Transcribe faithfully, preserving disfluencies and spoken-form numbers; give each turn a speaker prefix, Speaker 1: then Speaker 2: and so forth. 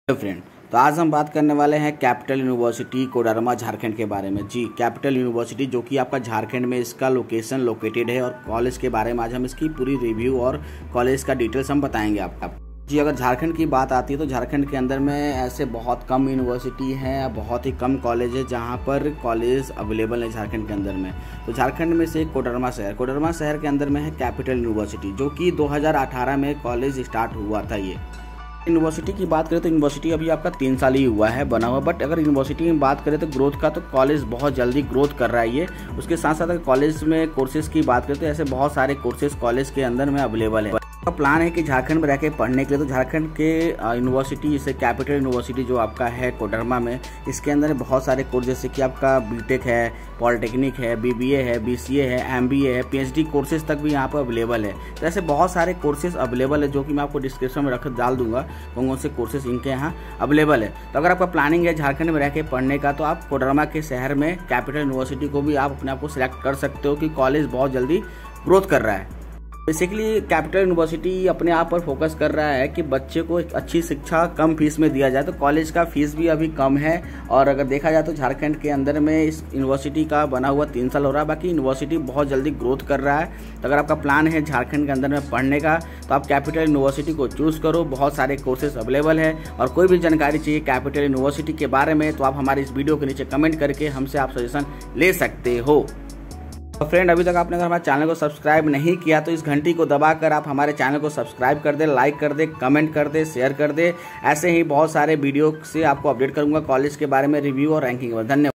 Speaker 1: Hello friend. तो आज हम बात करने वाले हैं कैपिटल यूनिवर्सिटी कोडरमा झारखंड के बारे में। जी, कैपिटल यूनिवर्सिटी जो कि आपका झारखंड में इसका लोकेशन लोकेटेड है, और कॉलेज के बारे में आज हम इसकी पूरी रिव्यू और कॉलेज का डिटेल्स हम बताएंगे आपका। जी, अगर झारखंड की बात आती है तो झारखंड के अंदर में ऐसे बहुत कम यूनिवर्सिटी हैं, बहुत ही कम कॉलेज है जहाँ पर कॉलेज अवेलेबल है झारखंड के अंदर में। तो झारखंड में से कोडरमा शहर कोडरमा शहर के अंदर में है कैपिटल यूनिवर्सिटी, जो कि दो हज़ार अठारह में कॉलेज स्टार्ट हुआ था। ये यूनिवर्सिटी की बात करें तो यूनिवर्सिटी अभी आपका तीन साल ही हुआ है बना हुआ, बट अगर यूनिवर्सिटी में बात करें तो ग्रोथ का, तो कॉलेज बहुत जल्दी ग्रोथ कर रहा है ये। उसके साथ साथ अगर कॉलेज में कोर्सेज की बात करें तो ऐसे बहुत सारे कोर्सेज कॉलेज के अंदर में अवेलेबल है। का प्लान है कि झारखंड में रह के पढ़ने के लिए, तो झारखंड के यूनिवर्सिटी जैसे कैपिटल यूनिवर्सिटी जो आपका है कोडरमा में, इसके अंदर बहुत सारे कोर्स जैसे कि आपका बीटेक है, पॉलिटेक्निक है, बीबीए है, बीसीए है, एमबीए है, पीएचडी कोर्सेज तक भी यहाँ पर अवेलेबल है। तो ऐसे बहुत सारे कोर्सेज अवेलेबल है जो कि मैं आपको डिस्क्रिप्शन में रख डाल दूंगा, कौन कौन से कोर्सेज इनके यहाँ अवेलेबल है। तो अगर आपका प्लानिंग है झारखंड में रह के पढ़ने का, तो आप कोडरमा के शहर में कैपिटल यूनिवर्सिटी को भी आप अपने आप को सिलेक्ट कर सकते हो कि कॉलेज बहुत जल्दी ग्रोथ कर रहा है। बेसिकली कैपिटल यूनिवर्सिटी अपने आप पर फोकस कर रहा है कि बच्चे को एक अच्छी शिक्षा कम फीस में दिया जाए। तो कॉलेज का फीस भी अभी कम है, और अगर देखा जाए तो झारखंड के अंदर में इस यूनिवर्सिटी का बना हुआ तीन साल हो रहा है। बाकी यूनिवर्सिटी बहुत जल्दी ग्रोथ कर रहा है। तो अगर आपका प्लान है झारखंड के अंदर में पढ़ने का, तो आप कैपिटल यूनिवर्सिटी को चूज़ करो। बहुत सारे कोर्सेज अवेलेबल है, और कोई भी जानकारी चाहिए कैपिटल यूनिवर्सिटी के बारे में तो आप हमारे इस वीडियो के नीचे कमेंट करके हमसे आप सजेशन ले सकते हो। तो फ्रेंड, अभी तक आपने अगर हमारे चैनल को सब्सक्राइब नहीं किया तो इस घंटी को दबाकर आप हमारे चैनल को सब्सक्राइब कर दे, लाइक कर दे, कमेंट कर दे, शेयर कर दे। ऐसे ही बहुत सारे वीडियो से आपको अपडेट करूंगा कॉलेज के बारे में, रिव्यू और रैंकिंग के बारे में। धन्यवाद।